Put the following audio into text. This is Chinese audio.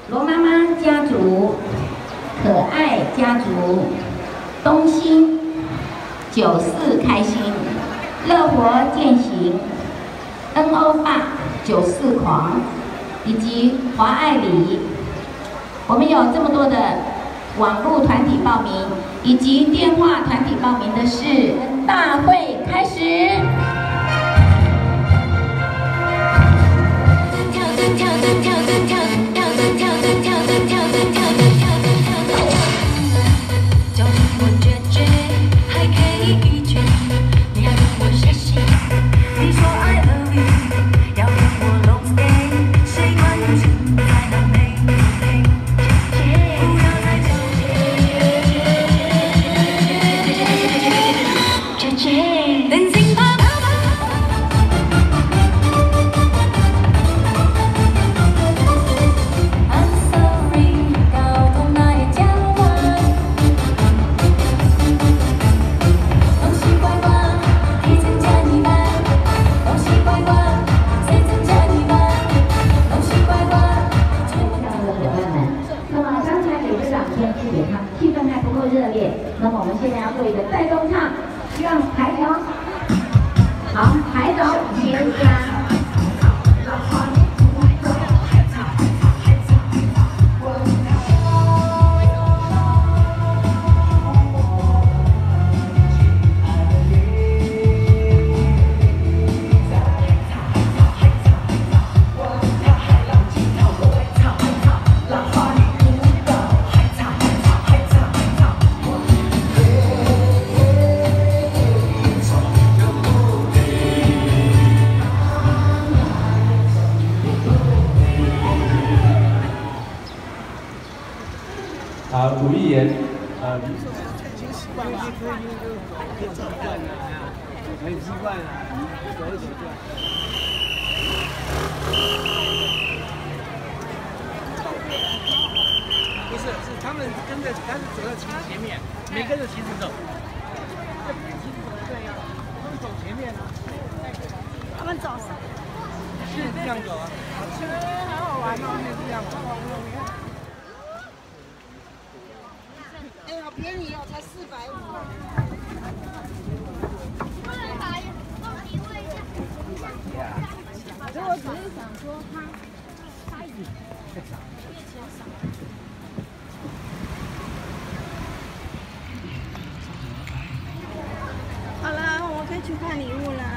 罗妈妈家族、可爱家族、东兴、94开心、乐活践行、NO 爸94狂，以及华爱里。我们有这么多的网络团体报名，以及电话团体报名的是大会开始。 那么我们现在要做一个带动唱，希望抬头，好，抬头先加。 古一言， 已经习惯了，可以习惯了，可以习惯了，可以习惯。不是，是他们跟着，他是走在旗前面，没跟着旗子走。旗子怎么这样？他们走前面啊。他们走是这样走啊。好好玩哦，是这样玩。 哎，好便宜哦，才450。不能打提问一下。可我只是想说他以面前少。好了，我们可以去看礼物了。